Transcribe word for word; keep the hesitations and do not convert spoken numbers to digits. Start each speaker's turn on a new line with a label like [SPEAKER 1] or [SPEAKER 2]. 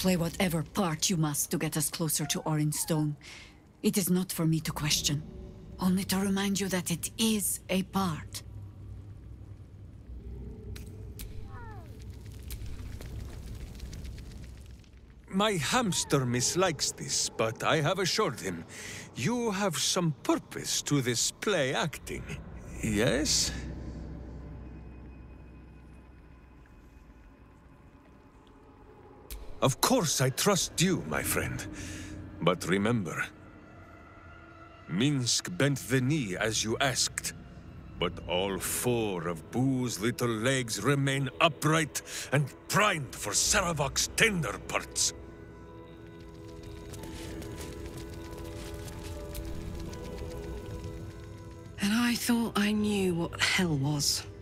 [SPEAKER 1] Play whatever part you must to get us closer to Orange Stone. It is not for me to question. Only to remind you that it is a part.
[SPEAKER 2] My hamster mislikes this, but I have assured him you have some purpose to this play acting. Yes? Of course I trust you, my friend. But remember, Minsc bent the knee as you asked. But all four of Boo's little legs remain upright and primed for Saravok's tender parts.
[SPEAKER 3] And I thought I knew what hell was.